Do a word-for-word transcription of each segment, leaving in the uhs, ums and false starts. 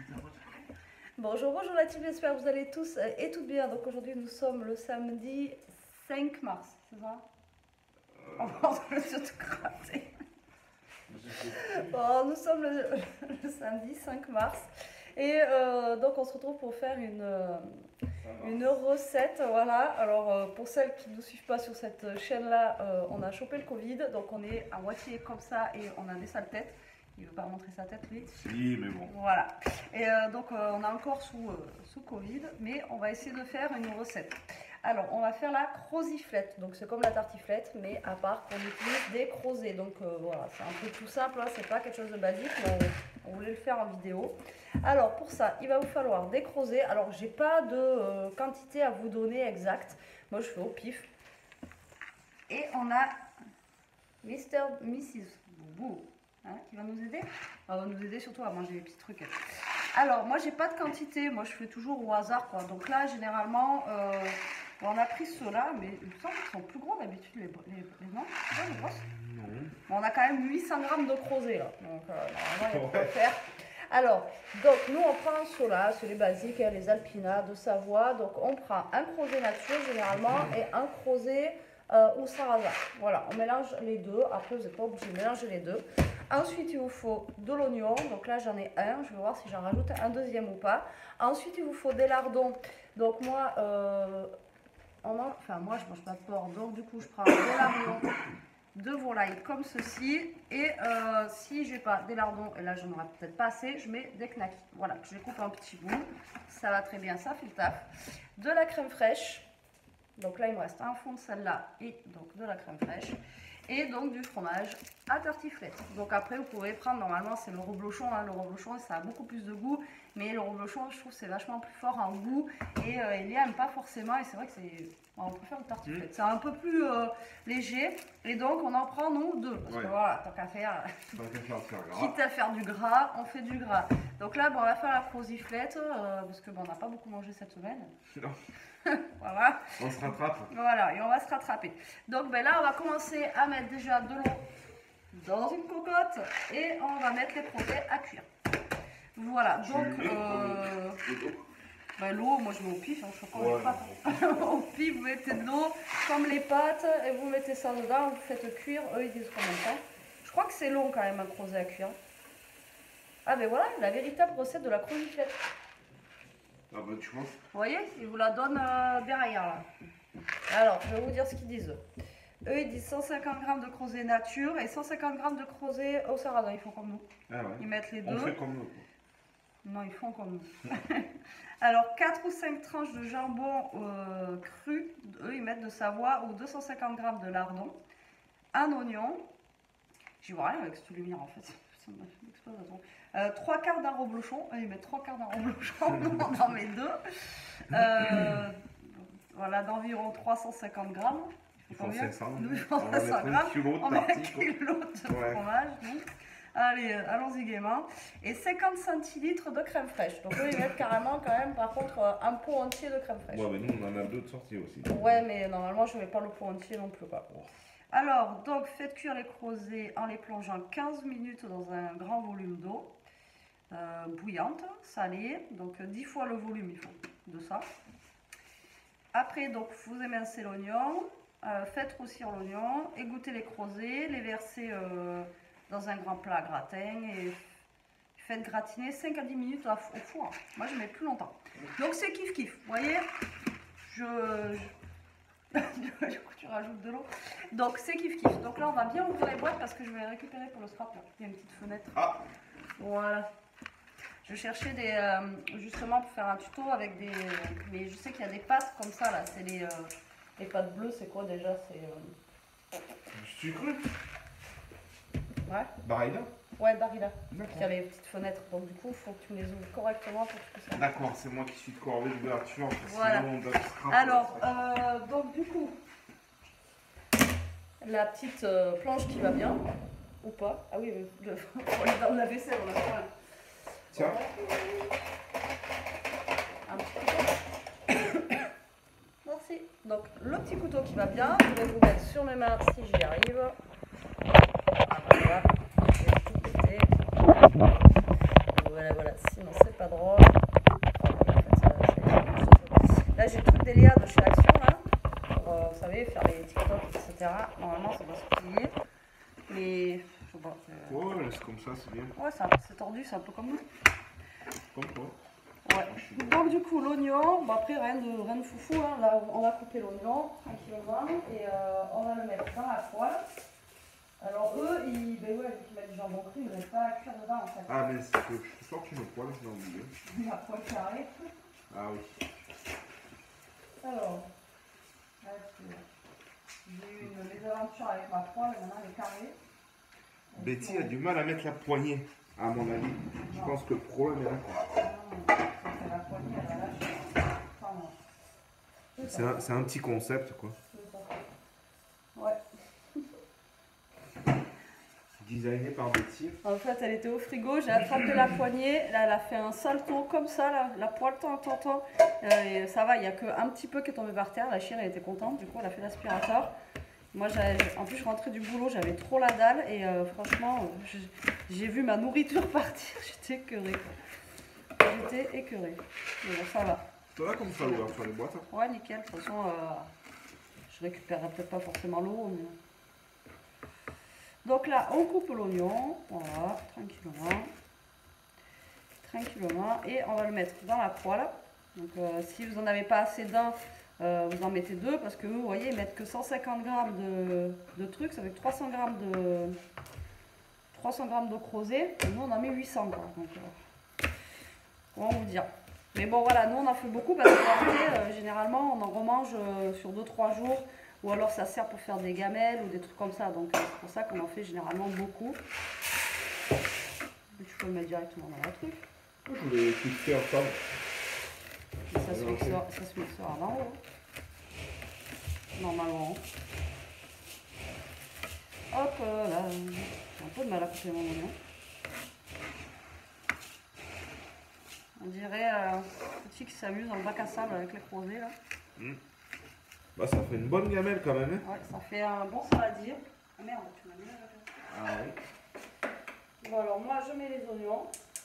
Bonjour, bonjour la team, j'espère que vous allez tous et toutes bien. Donc aujourd'hui nous sommes le samedi cinq mars, c'est ça? On va le surtout crater. Bon, nous sommes le, le samedi cinq mars et euh, donc on se retrouve pour faire une, euh, une recette. Voilà, alors euh, pour celles qui ne nous suivent pas sur cette chaîne là, euh, on a chopé le Covid, donc on est à moitié comme ça et on a des sales têtes. Il ne veut pas montrer sa tête, lui. Si, mais bon. Voilà. Et euh, donc, euh, on est encore sous, euh, sous Covid, mais on va essayer de faire une recette. Alors, on va faire la croziflette. Donc, c'est comme la tartiflette, mais à part qu'on utilise des crozets. Donc, euh, voilà, c'est un peu tout simple. Hein. C'est pas quelque chose de basique, mais on, on voulait le faire en vidéo. Alors, pour ça, il va vous falloir des crozets. Alors, j'ai pas de euh, quantité à vous donner exacte. Moi, je fais au pif. Et on a Mister Missus Boubou. Hein, qui va nous aider. Elle va nous aider surtout à manger les petits trucs. Alors, moi, j'ai pas de quantité. Moi, je fais toujours au hasard, quoi. Donc là, généralement, euh, on a pris ceux-là, mais il me semble qu'ils sont plus gros d'habitude, les, les, les non, les grosses. Non. Bon, on a quand même huit cents grammes de crozet, là. Donc, euh, normalement, il y a quoi faire. Alors, donc, nous, on prend ceux-là, c'est les basiques, hein, les Alpina de Savoie. Donc, on prend un crozet nature, généralement, et un crozet euh, au sarrasin. Voilà, on mélange les deux. Après, vous n'êtes pas obligé de mélanger les deux. Ensuite, il vous faut de l'oignon. Donc là, j'en ai un. Je vais voir si j'en rajoute un deuxième ou pas. Ensuite, il vous faut des lardons. Donc moi, euh, on en, enfin moi, je ne mange pas de porc. Donc du coup, je prends des lardons de volaille comme ceci. Et euh, si je n'ai pas des lardons, et là, je n'en aurai peut-être pas assez, je mets des knackis. Voilà, je les coupe en petits bouts. Ça va très bien, ça fait le taf. De la crème fraîche. Donc là, il me reste un fond de celle-là et donc de la crème fraîche. Et donc du fromage à tartiflette. Donc après vous pouvez prendre, normalement c'est le reblochon, hein. Le reblochon ça a beaucoup plus de goût, mais le reblochon je trouve c'est vachement plus fort en goût et euh, il aime pas forcément et c'est vrai que c'est, on préfère le tartiflette, mmh. C'est un peu plus euh, léger et donc on en prend nous deux, parce ouais. Que voilà, tant qu'à faire, quitte à faire du gras, on fait du gras. Donc là bon, on va faire la croziflette, euh, parce que bon, on n'a pas beaucoup mangé cette semaine. Non. Voilà. On se rattrape. Voilà, et on va se rattraper. Donc ben là, on va commencer à mettre déjà de l'eau dans une cocotte et on va mettre les crozets à cuire. Voilà, donc euh, ben, l'eau, moi je mets au pif, hein, je sais pas, ouais, pas. Au pif, vous mettez de l'eau comme les pâtes et vous mettez ça dedans, vous faites cuire. Eux ils disent combien de temps. Je crois que c'est long quand même un crozet à cuire. Ah ben voilà, la véritable recette de la croziflette. Ah bah tu vois. Vous voyez, ils vous la donnent euh, derrière là. Alors, je vais vous dire ce qu'ils disent. Eux, ils disent cent cinquante grammes de crozet nature et cent cinquante grammes de crozet au sarrasin. Ils font comme nous. Ah ouais. Ils mettent les deux. On fait comme nous. Non, ils font comme nous. Alors, quatre ou cinq tranches de jambon euh, cru. Eux, ils mettent de Savoie ou deux cent cinquante grammes de lardon. Un oignon. J'y vois rien avec cette lumière en fait. Ça m'a fait une explosion. Euh, trois quarts d'un reblochon, ils mettent trois quarts d'un reblochon, on en met deux. Euh, voilà, d'environ trois cent cinquante grammes. Ils font cinq cents. Nous, ils font cinq cents grammes. On met un kilo de ouais. fromage. Donc. Allez, allons-y gaiement. Et cinquante centilitres de crème fraîche. Donc eux, ils mettent carrément quand même, par contre, un pot entier de crème fraîche. Ouais, mais nous, on en a deux de sortie aussi. Ouais, mais normalement, je ne mets pas le pot entier non plus, quoi. Alors, donc, faites cuire les crozets en les plongeant quinze minutes dans un grand volume d'eau. Euh, bouillante, salée, donc dix fois le volume il faut de ça. Après donc vous émincez l'oignon, euh, faites roussir l'oignon, égouttez les crozets, les versez euh, dans un grand plat gratin et faites gratiner cinq à dix minutes au four. Moi je mets plus longtemps. Donc c'est kiff kiff, vous voyez, je, je... du coup tu rajoutes de l'eau. Donc c'est kiff kiff. Donc là on va bien ouvrir les boîtes parce que je vais récupérer pour le scrap là. Il y a une petite fenêtre. Ah. Voilà. Je cherchais des, euh, justement pour faire un tuto avec des, mais je sais qu'il y a des pâtes comme ça là, c'est les, euh, les pâtes bleues, c'est quoi déjà, c'est... Euh... Sucre. Ouais. Barilla. Ouais, Barilla. Il y a les petites fenêtres, donc du coup il faut que tu les ouvres correctement pour que tu puisses... D'accord, c'est moi qui suis de corvée d'ouverture, voilà. Sinon on doit se alors, euh, donc du coup, la petite euh, planche qui va bien, ou pas, ah oui, le, pour aller dans la vaisselle, on a pas... Tiens. Un petit couteau. Merci. Donc le petit couteau qui va bien, je vais vous mettre sur mes mains si j'y arrive. Voilà, voilà, voilà, sinon c'est pas drôle. Là, j'ai le truc d'Elia de chez Action, là, pour, euh, vous savez, faire les TikTok, et cetera. Normalement, ça doit se plier. Mais, je sais pas. Euh... Ouais, c'est comme ça, c'est bien. Ouais, c'est tordu, c'est un peu comme nous. Comme toi. Ouais. Donc, du coup, l'oignon, bon, après, rien de, rien de foufou. Hein. Là, on va couper l'oignon tranquillement et euh, on va le mettre dans la poêle. Alors, eux, ils, ben ouais, ils mettent du jambon cru, ils ne mettent pas à cuire dedans en fait. Ah, mais c'est que je sors une poêle, je l'ai oublié. La poêle carrée. Ah oui. Alors, là, j'ai eu une mésaventure avec ma poêle, maintenant elle est carrée. Betty a du mal à mettre la poignée, à mon avis. Je Non. pense que le problème est là. Non, c'est la poignée, elle a lâché. Enfin, non. C'est un, c'est un petit concept, quoi. Ouais. Designé par Betty. En fait, elle était au frigo, j'ai attrapé la poignée, là, elle a fait un salto comme ça, là, la poêle, tant, tant, tant. Euh, et ça va, il n'y a qu'un petit peu qui est tombé par terre, la chienne, elle était contente, du coup, elle a fait l'aspirateur. Moi, en plus, je rentrais du boulot, j'avais trop la dalle, et euh, franchement, j'ai vu ma nourriture partir, j'étais écœurée. J'étais écœurée. Mais bon, ça va. Ça va comme ça, l'ouverture des boîtes? Ouais, nickel, de toute façon, euh, je récupérerai peut-être pas forcément l'eau, mais... Donc là, on coupe l'oignon, voilà, tranquillement, tranquillement, et on va le mettre dans la poêle. Donc euh, si vous n'en avez pas assez d'un, euh, vous en mettez deux, parce que vous voyez, ils mettent que cent cinquante grammes de, de trucs, ça fait trois cents grammes de trois cents grammes d'eau creusée, et nous on en met huit cents, quoi. Donc, euh, comment vous dire? Mais bon voilà, nous on en fait beaucoup, parce que euh, généralement on en remange euh, sur deux trois jours. Ou alors ça sert pour faire des gamelles ou des trucs comme ça. Donc c'est pour ça qu'on en fait généralement beaucoup. Tu peux le mettre directement dans le truc. Je voulais cliquer ensemble. Ça se mixera, ça se mixera dans l'eau. Normalement. Hop là. J'ai un peu de mal à couper mon oignon. On dirait un euh, petit qui s'amuse dans le bac à sable avec les crozets là. Mmh. Bah, ça fait une bonne gamelle quand même. Hein. Ouais, ça fait un bon saladier. Ah merde, tu m'as mis là. Ah oui. Bon, alors moi je mets les oignons.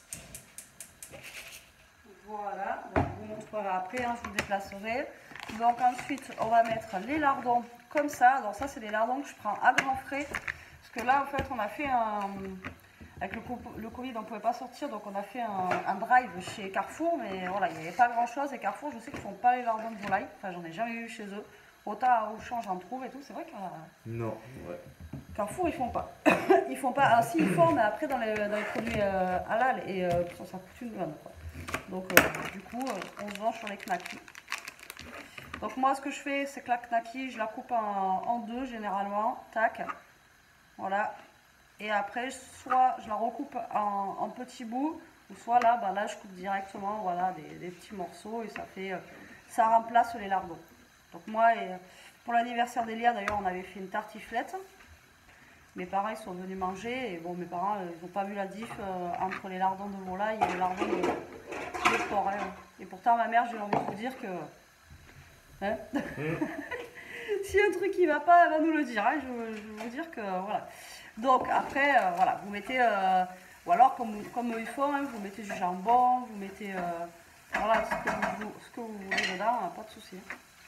Voilà, donc, je vous montrerai après, hein, je vous déplacerai. Donc ensuite, on va mettre les lardons comme ça. Donc ça, c'est des lardons que je prends à grands frais. Parce que là, en fait, on a fait un... Avec le, le Covid, on ne pouvait pas sortir, donc on a fait un, un drive chez Carrefour, mais voilà, il n'y avait pas grand-chose. Et Carrefour, je sais qu'ils ne font pas les lardons de volaille. Enfin, j'en ai jamais eu chez eux. Autant à Auchan, j'en trouve et tout. C'est vrai qu'à non, ouais. Carrefour, ils font pas. Ils font pas. Ah si, ils font, mais après, dans les, dans les produits euh, halal, et euh, ça, ça coûte une blinde, quoi. Donc, euh, du coup, euh, on se vend sur les knackis. Donc, moi, ce que je fais, c'est que la knacki, je la coupe en, en deux, généralement. Tac. Voilà. Et après, soit je la recoupe en, en petits bouts, ou soit là, bah, là, je coupe directement, voilà, des, des petits morceaux, et ça fait, euh, ça remplace les lardons. Donc, moi, et, pour l'anniversaire d'Elia, d'ailleurs, on avait fait une tartiflette. Mes parents, ils sont venus manger, et bon, mes parents, ils n'ont pas vu la diff euh, entre les lardons de volaille et les lardons de, de porc. Hein. Et pourtant, ma mère, j'ai envie de vous dire que... Hein mmh. Si un truc qui va pas, elle va nous le dire. Hein. Je, je veux vous dire que, voilà. Donc, après, euh, voilà, vous mettez... Euh, ou alors, comme, comme ils font, hein, vous mettez du jambon, vous mettez... Euh, voilà, ce que vous, ce que vous voulez dedans, pas de souci.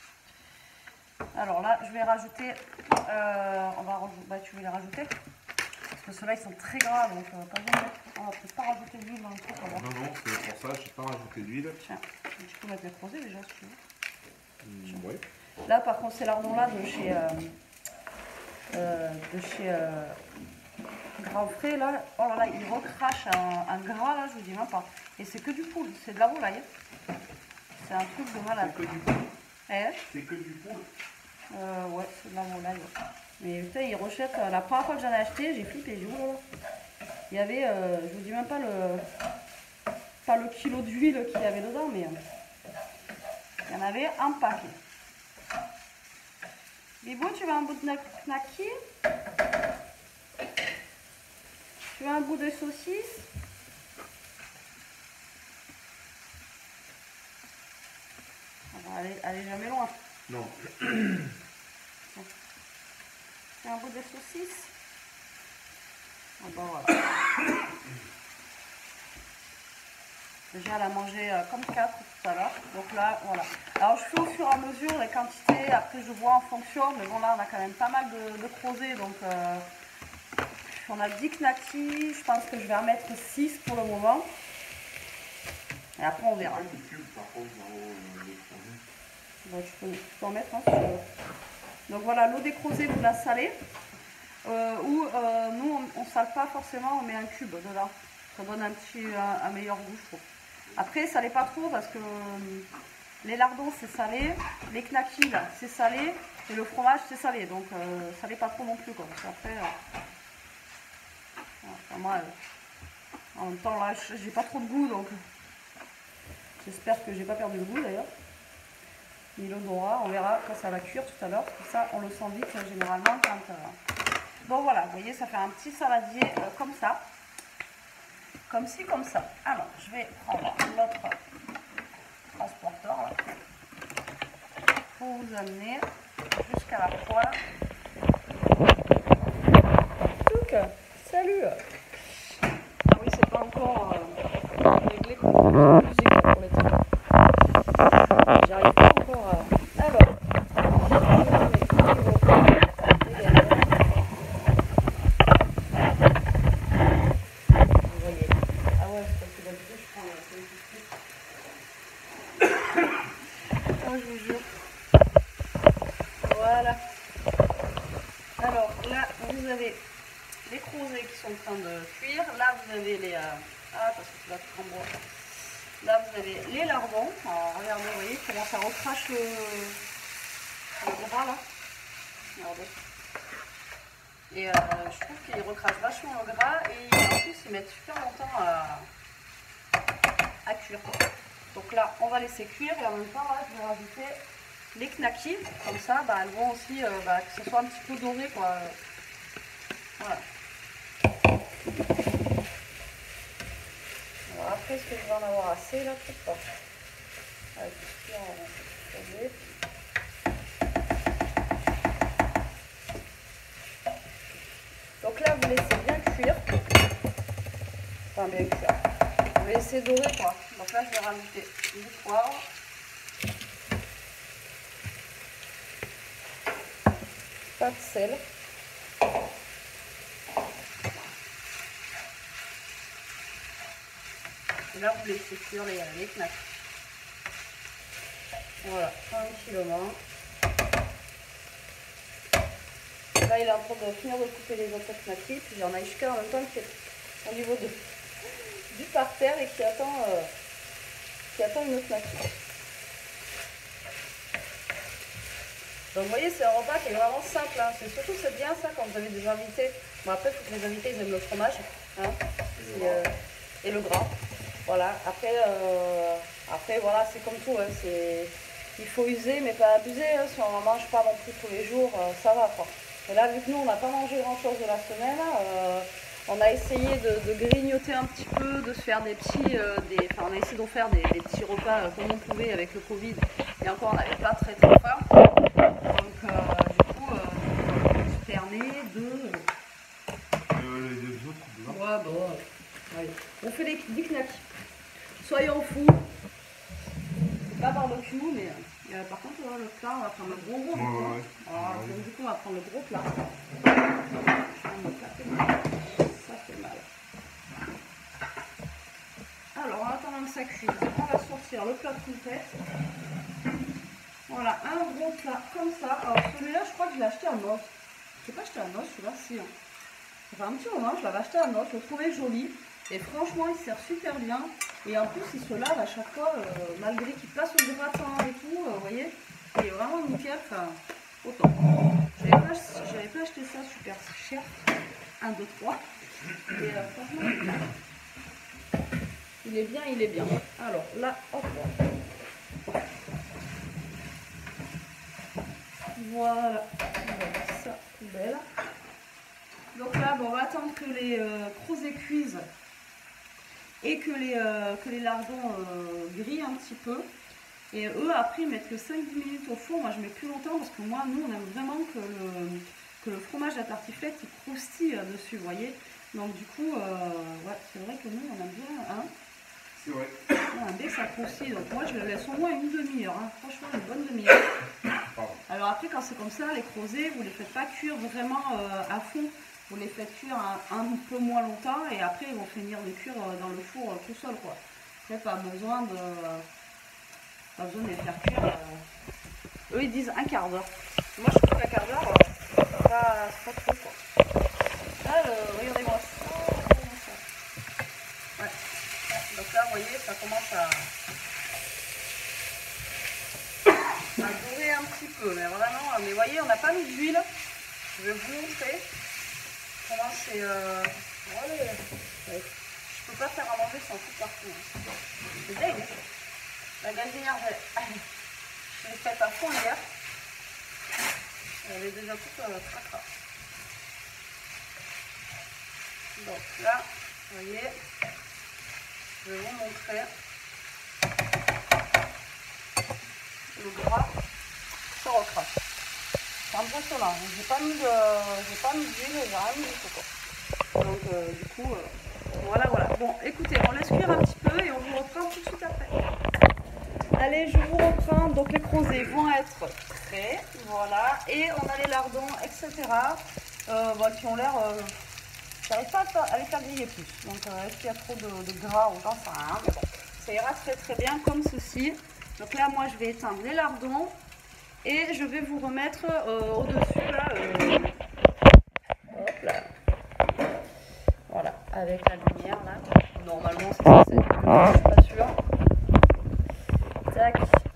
Alors là, je vais rajouter, euh, on va, bah, tu veux les rajouter parce que ceux-là ils sont très gras, donc euh, pas besoin de mettre, on va peut-être pas rajouter de l'huile dans le truc. Non, non, c'est pour ça, j'ai pas rajouté d'huile. Tiens, tu peux mettre les crozets déjà si tu veux. Mmh, ouais. Là par contre, ces lardons là de chez, euh, euh, de chez euh, Grand Frais, là, oh là là, ils recrachent un, un gras là, je vous dis même pas. Et c'est que du poule, c'est de la volaille. C'est un truc de malade. C'est que du poule. Eh c'est que du poule. Euh, ouais, c'est de la volaille. Ouais. Mais putain, ils rejettent. Euh, la première fois que j'en ai acheté, j'ai flippé. J'ai dit, oh là là. Il y avait, euh, je vous dis même pas le, pas le kilo d'huile qu'il y avait dedans, mais euh, il y en avait un paquet. Bibou, tu veux un bout de knacki? Tu veux un bout de saucisse? Allez, allez jamais loin. Non. C'est un bout de saucisse. Ah bah voilà. Déjà, elle a mangé euh, comme quatre tout à l'heure. Donc là, voilà. Alors, je fais au fur et à mesure les quantités. Après, je vois en fonction. Mais bon, là, on a quand même pas mal de, de crozets. Donc, euh, on a dix knackis. Je pense que je vais en mettre six pour le moment. Et après, on verra. Bon, tu, peux, tu peux en mettre, hein, si tu veux. Donc voilà, l'eau des crozets, vous la salez. Euh, ou euh, nous, on ne sale pas forcément, on met un cube dedans. Ça donne un petit, un, un meilleur goût, je trouve. Après, salez pas trop parce que euh, les lardons, c'est salé. Les knackis, là, c'est salé. Et le fromage, c'est salé. Donc, euh, salez pas trop non plus, quoi. Parce qu'après, euh, enfin, moi, euh, en même temps, là, j'ai pas trop de goût, donc j'espère que j'ai pas perdu le goût, d'ailleurs. Ni l'odorat, on verra quand ça va cuire tout à l'heure. Ça, on le sent vite, généralement, quand... Euh... Bon, voilà, vous voyez, ça fait un petit saladier euh, comme ça. Comme ci, comme ça. Alors, je vais prendre notre transporteur, là, pour vous amener jusqu'à la poêle. Donc, salut. Ah oui, c'est pas encore euh, réglé pour la musique pour les temps. J'arrive pas encore à... Alors, voilà. Alors là, vous avez les crozets qui sont en train de cuire. Là, vous avez les... Euh... Ah, parce que tu vas tout en bois. Là, vous avez les lardons. Alors, regardez, vous voyez comment ça recrache le, le gras, là. Regardez. Et euh, je trouve qu'ils recrachent vachement le gras. Et en plus, ils mettent super longtemps à, à cuire. Donc là, on va laisser cuire. Et en même temps, là, je vais rajouter les knackis. Comme ça, bah, elles vont aussi, euh, bah, que ce soit un petit peu doré, quoi. Voilà. Alors après, est-ce que je vais en avoir assez là? Peut-être pas. Avec tout ça, on va donc là, vous laissez bien cuire. Enfin, bien cuire. Vous laissez dorer, quoi. Donc là, je vais rajouter du poivre. Pas de sel. Et là, vous laissez cuire les, les knackis. Voilà, tranquillement. Là, il est en train de finir de couper les autres knackis. Puis il y en a jusqu'à en même temps qui est au niveau de, du parterre et qui attend, euh, qui attend une autre knacki. Donc vous voyez, c'est un repas qui est vraiment simple. Hein. C'est surtout c'est bien ça quand vous avez des invités. Bon, après, il faut que les invités ils aiment le fromage. Hein. Et, euh, et le gras. Voilà. Après, euh, après voilà, c'est comme tout. Hein. Il faut user mais pas abuser. Hein. Si on n'en mange pas non plus tous les jours, euh, ça va quoi. Et là, vu que nous, on n'a pas mangé grand-chose de la semaine, euh, on a essayé de, de grignoter un petit peu, de se faire des petits... Euh, des, enfin, on a essayé d'en faire des, des petits repas euh, comme on pouvait avec le Covid. Et encore, on n'avait pas très très faim. Donc, euh, du coup, euh, on se permet de... Euh, les deux autres, tu vois. Ouais, bon, allez. On fait des, des knackis. Soyons fous. C'est pas barbecue, mais... Euh, par contre, euh, le plat, on va prendre le gros gros. Ouais, ouais, ouais. Alors, Ouais. donc, du coup, on va prendre le gros plat. Ça fait mal. Alors, en attendant que ça cuise, on va sortir le plat de poulpette. Voilà, un gros plat comme ça. Alors, celui-là, je crois que je l'ai acheté en os. Je sais pas acheté en os, celui-là, si. Hein. Ça fait un petit moment, je l'avais acheté en os. Je le trouvais joli. Et franchement, il sert super bien. Et en plus, il se lave à chaque fois, euh, malgré qu'il passe au gratin et tout. Euh, vous voyez, il est vraiment nickel. Enfin, autant. J'avais pas, pas acheté ça super cher. un, deux, trois. Et euh, franchement, il est bien, il est bien. Alors là, hop. Voilà. On va mettre ça poubelle. Donc là, bon, on va attendre que les euh, crozets cuisent. Et que les, euh, que les lardons euh, grillent un petit peu. Et eux, après, ils mettent que cinq dix minutes au four. Moi, je mets plus longtemps parce que moi, nous, on aime vraiment que le, que le fromage à tartiflette, il croustille dessus, vous voyez. Donc, du coup, euh, ouais, c'est vrai que nous, on aime bien. Hein. C'est vrai. un dès que ça croustille, donc moi je le laisse au moins une demi-heure, hein. Franchement une bonne demi-heure. Alors après quand c'est comme ça, les crozets, vous les faites pas cuire vraiment euh, à fond, vous les faites cuire un, un peu moins longtemps et après ils vont finir de cuire euh, dans le four euh, tout seul quoi. Après pas besoin de, euh, pas besoin de les faire cuire. Euh... Eux ils disent un quart d'heure. Moi je trouve qu'un quart d'heure, euh, c'est pas, pas trop quoi. Alors regardez-moi ça. Ouais. Donc là, vous voyez, ça commence à, à dorer un petit peu, mais vraiment, mais vous voyez, on n'a pas mis d'huile. Je vais vous montrer comment c'est. Euh... Ouais, ouais. Je peux pas faire à manger sans tout partout. Hein. C'est dingue. La gazinière, je l'ai faite à fond hier. Elle est déjà toute euh, cracra. Donc là, vous voyez. Je vais vous montrer le gras se recrache. C'est impressionnant. J'ai pas mis de, j'ai pas mis d'huile, j'ai rien mis du tout quoi. Donc euh, du coup, euh, voilà, voilà. Bon, écoutez, on laisse cuire un petit peu et on vous reprend tout de suite après. Allez, je vous reprends. Donc les crozets vont être prêts, voilà, et on a les lardons, et cetera. Euh, bon, qui ont l'air. Euh, J'arrive pas à les faire griller plus, donc euh, est-ce qu'il y a trop de, de gras ou j'en sais rien, mais bon, ça ira très très bien comme ceci. Donc là, moi, je vais éteindre les lardons et je vais vous remettre euh, au-dessus, là, euh, hop là, voilà, avec la lumière, là, normalement, c'est censé être mieux, je suis pas sûre. Tac,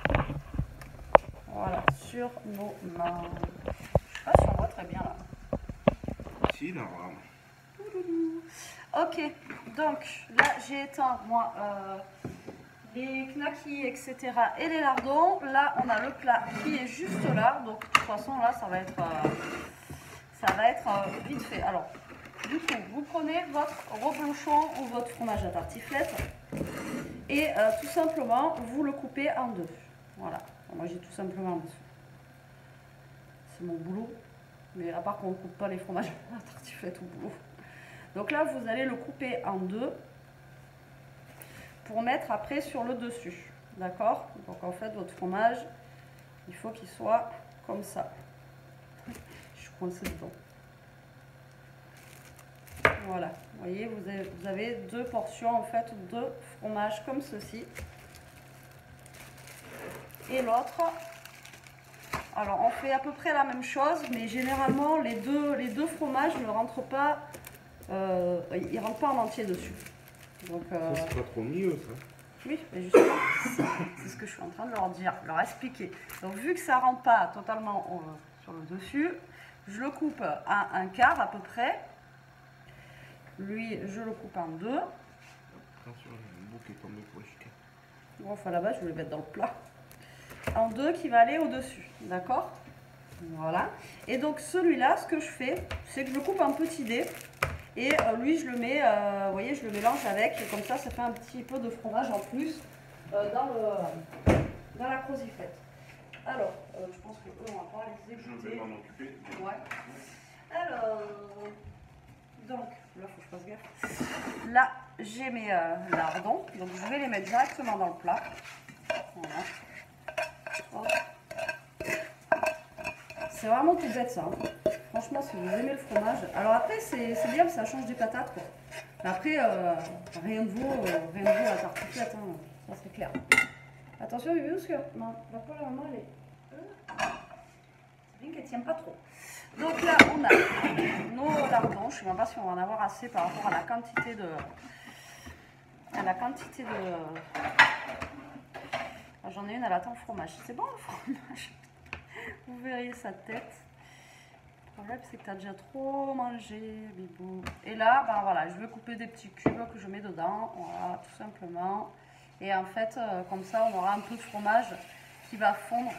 voilà, sur nos mains. Je sais pas si on voit très bien, là. Si, là, vraiment. Ok, donc là j'ai éteint moi euh, les knackis, et cetera et les lardons. Là on a le plat qui est juste là, donc de toute façon là ça va être, euh, ça va être euh, vite fait. Alors du coup vous prenez votre reblochon ou votre fromage à tartiflette et euh, tout simplement vous le coupez en deux. Voilà, moi j'ai tout simplement, c'est mon boulot, mais à part qu'on ne coupe pas les fromages à tartiflette au boulot. Donc là, vous allez le couper en deux pour mettre après sur le dessus. D'accord? Donc en fait, votre fromage, il faut qu'il soit comme ça. Je suis coincée dedans. Voilà. Vous voyez, vous avez, vous avez deux portions en fait de fromage comme ceci. Et l'autre, alors on fait à peu près la même chose, mais généralement les deux, les deux fromages ne rentrent pas. Euh, il ne rentre pas en entier dessus. Donc, euh, ça, c'est pas trop mieux, ça. Oui, mais justement, c'est ce que je suis en train de leur dire, leur expliquer. Donc, vu que ça ne rentre pas totalement euh, sur le dessus, je le coupe à un quart à peu près. Lui, je le coupe en deux. Attention, il y a une boucle qui est tombée pour chica. Bon, enfin là-bas, je vais le mettre dans le plat. En deux qui va aller au-dessus, d'accord? Voilà. Et donc, celui-là, ce que je fais, c'est que je le coupe en petits dés. Et euh, lui, je le mets, euh, vous voyez, je le mélange avec, et comme ça, ça fait un petit peu de fromage en plus euh, dans, le, dans la croziflette. Alors, euh, je pense que eux, on va pas les écouter. Je vais m'en occuper. Ouais. Alors, donc, là, faut que je fasse gaffe. Là, j'ai mes euh, lardons, donc je vais les mettre directement dans le plat. Voilà. C'est vraiment tout bête, ça. Hein. Franchement, si vous aimez le fromage. Alors après, c'est bien, ça change des patates, quoi. Mais après, euh, rien de vaut, euh, rien de vaut la tartiflette, hein. Ça c'est clair. Attention, Bibi, parce que non, la poêle à maman, elle est. C'est bien qu'elle tient pas trop. Donc là, on a nos lardons. Je ne sais même pas si on va en avoir assez par rapport à la quantité de. À la quantité de. J'en ai une, elle attend le fromage. C'est bon le fromage. Vous verriez sa tête. Le problème, c'est que tu as déjà trop mangé, Bibou. Et là, ben voilà, je vais couper des petits cubes que je mets dedans. Voilà, tout simplement. Et en fait, euh, comme ça, on aura un peu de fromage qui va fondre.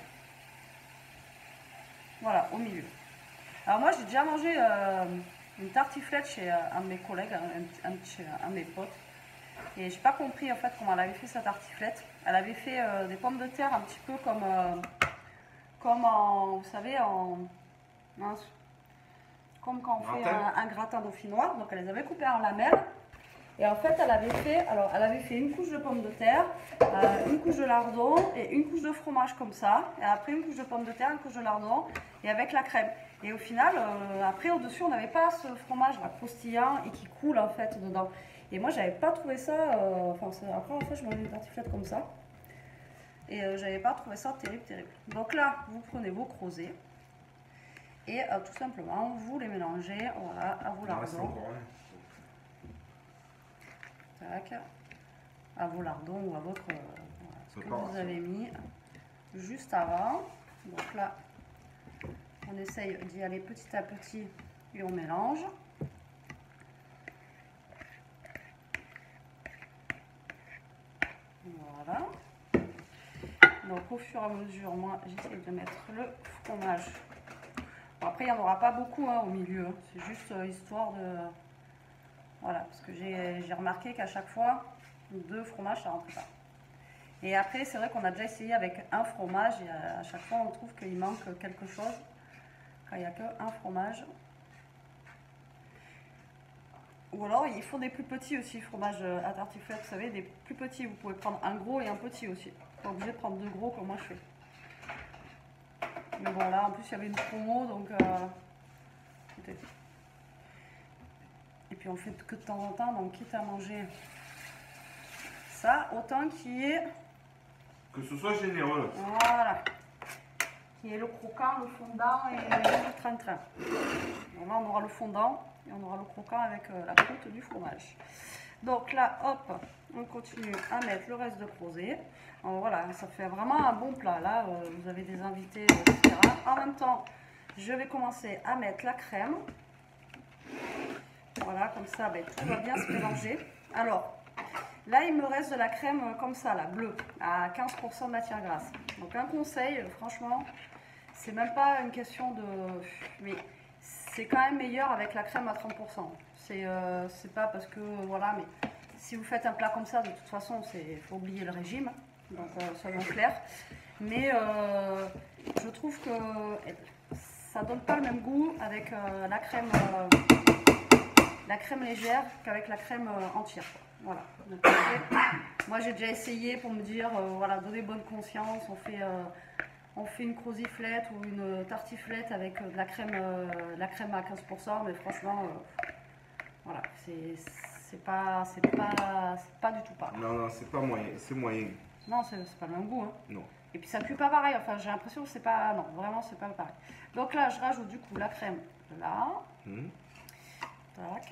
Voilà, au milieu. Alors moi, j'ai déjà mangé euh, une tartiflette chez euh, un de mes collègues, un, un, chez un de mes potes. Et j'ai pas compris en fait comment elle avait fait sa tartiflette. Elle avait fait euh, des pommes de terre un petit peu comme, euh, comme en, vous savez, en, mince, comme quand on fait un, un gratin dauphinois. Donc elle les avait coupées en lamelles. Et en fait, elle avait fait, alors, elle avait fait une couche de pommes de terre, euh, une couche de lardon et une couche de fromage comme ça. Et après, une couche de pommes de terre, une couche de lardon et avec la crème. Et au final, euh, après, au-dessus, on n'avait pas ce fromage là, croustillant et qui coule en fait dedans. Et moi, j'avais pas trouvé ça, euh, enfin, après, en fait, je mangeais une tartiflette comme ça. Et euh, j'avais pas trouvé ça terrible, terrible. Donc là, vous prenez vos crozets et euh, tout simplement, vous les mélangez, voilà, à vos lardons. Tac. À vos lardons ou à votre euh, voilà, ce que vous avez mis juste avant. Donc là, on essaye d'y aller petit à petit et on mélange. Voilà. Donc au fur et à mesure, moi j'essaye de mettre le fromage. Bon, après, il n'y en aura pas beaucoup hein, au milieu. Hein. C'est juste euh, histoire de... Voilà, parce que j'ai remarqué qu'à chaque fois, deux fromages, ça ne rentre pas. Et après, c'est vrai qu'on a déjà essayé avec un fromage et à chaque fois, on trouve qu'il manque quelque chose quand il n'y a qu'un fromage. Ou alors, il faut des plus petits aussi, fromage à tartiflette, vous savez, des plus petits. Vous pouvez prendre un gros et un petit aussi. Pas obligé de prendre deux gros comme moi je fais. Mais bon, là, en plus, il y avait une promo, donc... Euh, et puis, on le fait que de temps en temps, donc quitte à manger ça, autant qu'il y ait... Que ce soit généreux. Voilà. Qu'il y ait le croquant, le fondant et le train-train. Donc là, on aura le fondant et on aura le croquant avec euh, la croûte du fromage. Donc là, hop, on continue à mettre le reste de crozet. Alors voilà, ça fait vraiment un bon plat. Là, euh, vous avez des invités, et cetera. En même temps, je vais commencer à mettre la crème. Voilà, comme ça, ben, tout va bien se mélanger. Alors, là, il me reste de la crème euh, comme ça, la bleue, à quinze pour cent de matière grasse. Donc un conseil, euh, franchement, c'est même pas une question de... Mais c'est quand même meilleur avec la crème à trente pour cent. C'est euh, pas parce que... Voilà, mais si vous faites un plat comme ça, de toute façon, il faut oublier le régime. Donc, euh, soyons clairs. Mais euh, je trouve que ça donne pas le même goût avec euh, la crème... Euh, la crème légère qu'avec la crème euh, entière. Voilà. Donc, après, moi j'ai déjà essayé pour me dire, euh, voilà, donner bonne conscience, on fait, euh, on fait une croziflette ou une tartiflette avec euh, de la crème, euh, la crème à quinze pour cent, mais franchement, euh, voilà, c'est pas, c'est pas, c'est pas du tout pareil. Non, non, c'est pas moyen, c'est moyen. Non, c'est pas le même goût. Hein. Non. Et puis ça pue pas pareil, enfin j'ai l'impression que c'est pas, non, vraiment c'est pas pareil. Donc là, je rajoute du coup la crème là. Mmh. Tac.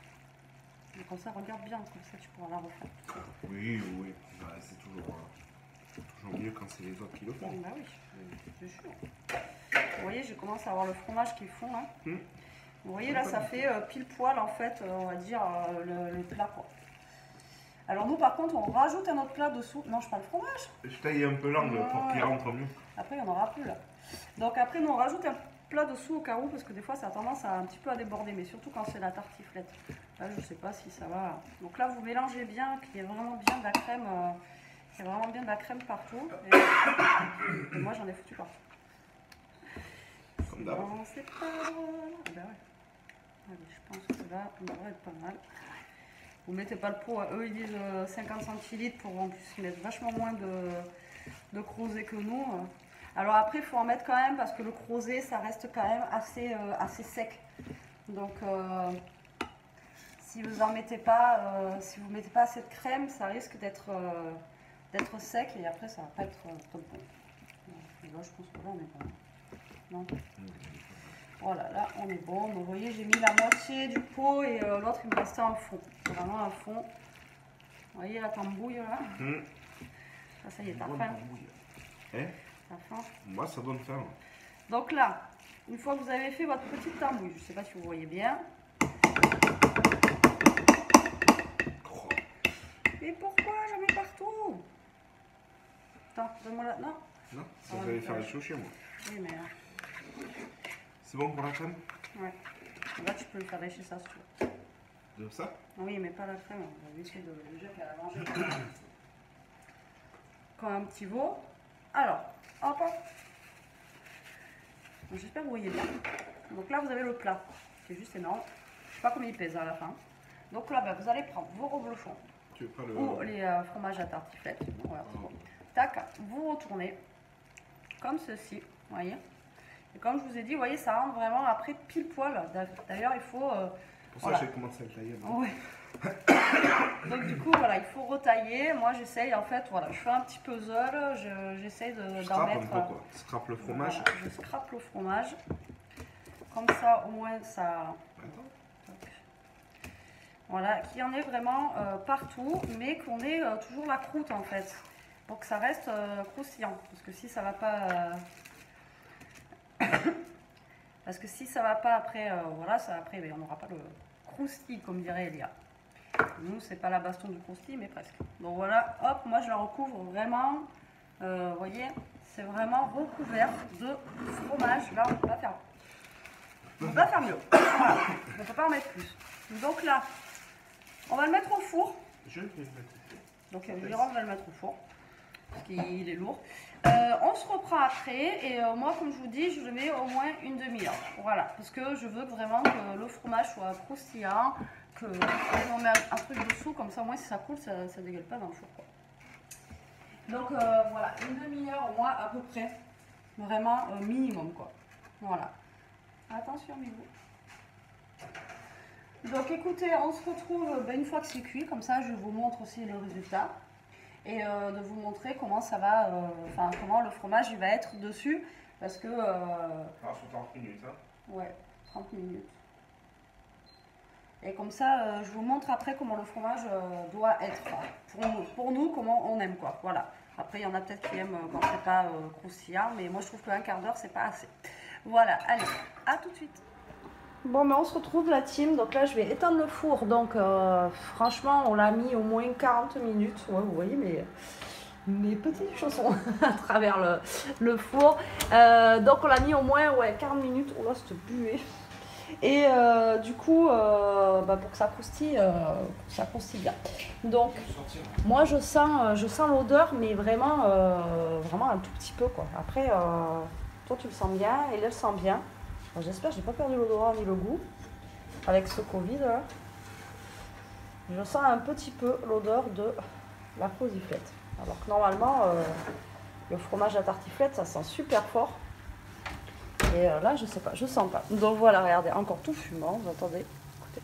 Et comme ça, regarde bien, comme ça tu pourras la refaire. Oui, oui, bah, c'est toujours, euh, toujours mieux quand c'est les autres qui le font. Bah oui, je te jure. Vous voyez, je commence à avoir le fromage qui fond là. Mmh. Vous voyez là, ça fait euh, pile poil en fait, euh, on va dire, euh, le, le plat quoi. Alors nous par contre, on rajoute un autre plat dessous. Non, je parle fromage. Je taille un peu l'angle euh, pour qu'il rentre mieux. Après, il n'y en aura plus là. Donc après, nous on rajoute un plat dessous au cas où, parce que des fois ça a tendance à un petit peu à déborder, mais surtout quand c'est la tartiflette. Là, je sais pas si ça va. Donc là, vous mélangez bien, qu'il y ait vraiment bien de la crème, euh, qu'il y ait vraiment bien de la crème partout. Et, et moi, j'en ai foutu partout. Comme d'hab. Non, c'est pas drôle. Ah ben ouais. Allez, je pense que là, on devrait être pas mal. Vous mettez pas le pot, eux ils disent euh, cinquante centilitres pour en plus ils mettent vachement moins de, de crozet que nous. Alors après, il faut en mettre quand même parce que le crozet, ça reste quand même assez, euh, assez sec. Donc, euh, si vous en mettez pas, euh, si vous mettez pas assez de crème, ça risque d'être euh, d'être sec et après, ça va pas être euh, top bon. Et là, je pense que là, on est bon. Non. Voilà, là, on est bon. Donc, vous voyez, j'ai mis la moitié du pot et euh, l'autre, il me restait un fond. Vraiment un fond. Vous voyez la tambouille là. Mmh. Ça, ça y est, t'as faim. Eh? T'as faim? Moi, ça donne faim. Donc là, une fois que vous avez fait votre petite tambouille, je ne sais pas si vous voyez bien. Oh. Et pourquoi j'en mets partout? Attends, donne-moi la... Non. Non, ça ah, j'allais faire les chauds chez moi. Oui, mais... Euh... C'est bon pour la crème? Ouais. Là, tu peux le faire lécher ça si tu veux. De ça? Oui, mais pas la crème. On va essayer de le jeter à la manger. Comme un petit veau. Alors, hop. J'espère que vous voyez bien. Donc là, vous avez le plat, qui est juste énorme. Je ne sais pas combien il pèse à la fin. Donc là, ben, vous allez prendre vos reblochons Tu veux pas le... ou les euh, fromages à tartiflette. Voilà, c'est bon. Tac, vous retournez comme ceci, vous voyez. Et comme je vous ai dit, vous voyez, ça rentre vraiment après pile poil. D'ailleurs, il faut... Euh, Pour ça, voilà. j'ai commencé à le tailler. Ouais. Donc du coup, voilà, il faut retailler. Moi, j'essaye, en fait, voilà, je fais un petit puzzle, j'essaye de d'en mettre... Un peu, quoi. Scrape le fromage. Voilà, je scrape le fromage. Comme ça, au moins, ça... Attends. Voilà, qu'il y en ait vraiment euh, partout, mais qu'on ait euh, toujours la croûte en fait, pour que ça reste euh, croustillant. Parce que si ça va pas, euh... parce que si ça va pas après, euh, voilà, ça après, ben, on n'aura pas le croustillant comme dirait Elia. Nous, c'est pas la baston du croustillant, mais presque. Donc voilà, hop, moi je la recouvre vraiment. Euh, vous voyez, c'est vraiment recouvert de fromage. Là, on ne peut pas faire. On ne peut pas faire mieux. Voilà. On ne peut pas en mettre plus. Donc là, on va le mettre au four. Je vais le mettre. Donc Laurent va le mettre au four parce qu'il est lourd. Euh, on se reprend après et euh, moi, comme je vous dis, je le mets au moins une demi-heure. Voilà, parce que je veux vraiment que le fromage soit croustillant, que on met un truc dessous comme ça, au moins si ça coule, ça, ça dégueule pas dans le four, quoi. Donc euh, voilà, une demi-heure au moins à peu près, vraiment euh, minimum quoi. Voilà. Attention, Migou. Donc écoutez, on se retrouve ben, une fois que c'est cuit, comme ça je vous montre aussi le résultat et euh, de vous montrer comment ça va, euh, enfin comment le fromage il va être dessus, parce que... Euh, Ah, sur trente minutes, hein. Ouais, trente minutes. Et comme ça, euh, je vous montre après comment le fromage euh, doit être, enfin, pour, nous, pour nous, comment on aime quoi, voilà. Après, il y en a peut-être qui aiment euh, quand c'est pas euh, croustillant, mais moi je trouve qu'un quart d'heure c'est pas assez. Voilà, allez, à tout de suite. Bon, mais on se retrouve la team. Donc là, je vais éteindre le four. Donc, euh, franchement, on l'a mis au moins quarante minutes. Ouais, vous voyez mes, mes petits chaussons à travers le, le four. Euh, donc, on l'a mis au moins ouais, quarante minutes. Oh là, cette buée. Et euh, du coup, euh, bah, pour que ça croustille, euh, ça croustille bien. Donc, moi, je sens, je sens l'odeur, mais vraiment, euh, vraiment un tout petit peu, quoi. Après, euh, toi, tu le sens bien, et elle le sent bien. J'espère que je n'ai pas perdu l'odorat ni le goût avec ce Covid là. Je sens un petit peu l'odeur de la croziflette. Alors que normalement, euh, le fromage à tartiflette, ça sent super fort. Et euh, là, je sais pas, je sens pas. Donc voilà, regardez, encore tout fumant. Vous entendez? Écoutez.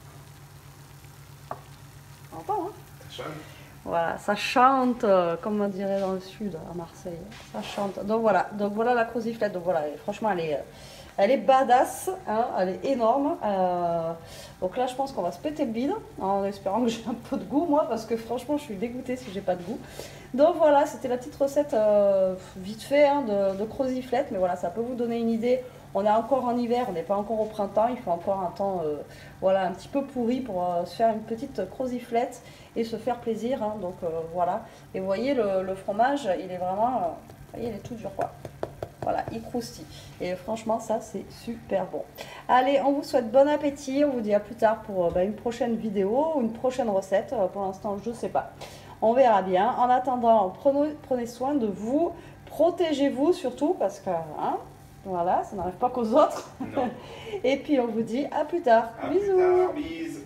On entend, hein? Ça chante. Voilà, ça chante, euh, comme on dirait dans le sud, à Marseille. Ça chante. Donc voilà, donc voilà la croziflette. Donc voilà, et franchement, elle est... Euh, Elle est badass, hein, elle est énorme. Euh, donc là, je pense qu'on va se péter le bide, en espérant que j'ai un peu de goût, moi, parce que franchement, je suis dégoûtée si j'ai pas de goût. Donc voilà, c'était la petite recette euh, vite fait hein, de, de croziflette, mais voilà, ça peut vous donner une idée. On est encore en hiver, on n'est pas encore au printemps, il faut encore un temps euh, voilà, un petit peu pourri pour euh, se faire une petite croziflette et se faire plaisir. Hein, donc euh, voilà, et vous voyez, le, le fromage, il est vraiment, euh, vous voyez, il est tout dur, quoi. Voilà, il croustille. Et franchement, ça, c'est super bon. Allez, on vous souhaite bon appétit. On vous dit à plus tard pour bah, une prochaine vidéo ou une prochaine recette. Pour l'instant, je ne sais pas. On verra bien. En attendant, prenez, prenez soin de vous. Protégez-vous surtout parce que, hein, voilà, ça n'arrive pas qu'aux autres. Et puis, on vous dit à plus tard. À Bisous. plus tard, bisous.